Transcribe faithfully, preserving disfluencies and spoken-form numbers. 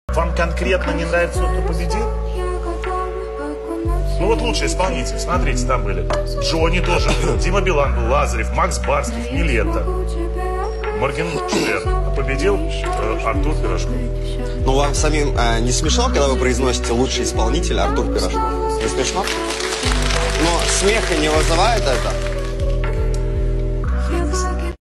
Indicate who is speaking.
Speaker 1: Вам конкретно не нравится, кто победил? Ну вот лучший исполнитель, смотрите, там были. Джонни тоже был, Дима Билан был, Лазарев, Макс Барских, Нилетто, Моргенштерн. А победил э, Артур Пирожков.
Speaker 2: Ну вам самим э, не смешно, когда вы произносите лучший исполнитель Артур Пирожков? Не смешно? Но смеха не вызывает это?